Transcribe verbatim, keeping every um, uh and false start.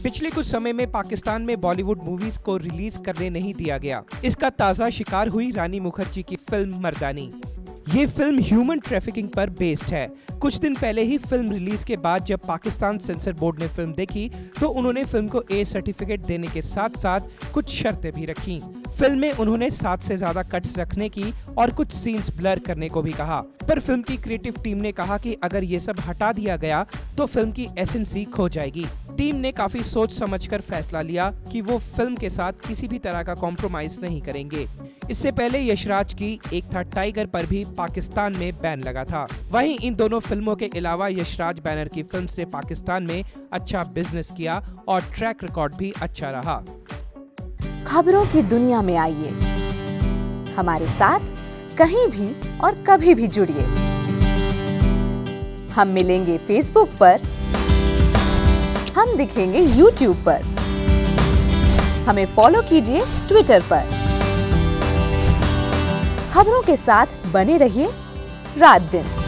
पिछले कुछ समय में पाकिस्तान में बॉलीवुड मूवीज को रिलीज करने नहीं दिया गया। इसका ताज़ा शिकार हुई रानी मुखर्जी की फिल्म मर्दानी। ये फिल्म ह्यूमन ट्रैफिकिंग पर बेस्ड है। कुछ दिन पहले ही फिल्म रिलीज के बाद जब पाकिस्तान सेंसर बोर्ड ने फिल्म देखी तो उन्होंने फिल्म को ए सर्टिफिकेट देने के साथ साथ कुछ शर्तें भी रखी। फिल्म में उन्होंने सात से ज्यादा कट्स रखने की और कुछ सीन्स ब्लर करने को भी कहा, पर फिल्म की क्रिएटिव टीम ने कहा कि अगर ये सब हटा दिया गया तो फिल्म की एसेंसी खो जाएगी। टीम ने काफी सोच समझकर फैसला लिया कि वो फिल्म के साथ किसी भी तरह का कॉम्प्रोमाइज नहीं करेंगे। इससे पहले यशराज की एक था टाइगर पर भी पाकिस्तान में बैन लगा था। वहीं इन दोनों फिल्मों के अलावा यशराज बैनर की फिल्म से पाकिस्तान में अच्छा बिजनेस किया और ट्रैक रिकॉर्ड भी अच्छा रहा। खबरों की दुनिया में आइए, हमारे साथ कहीं भी और कभी भी जुड़िए। हम मिलेंगे फेसबुक पर, हम दिखेंगे यूट्यूब पर, हमें फॉलो कीजिए ट्विटर पर। खबरों के साथ बने रहिए रात दिन।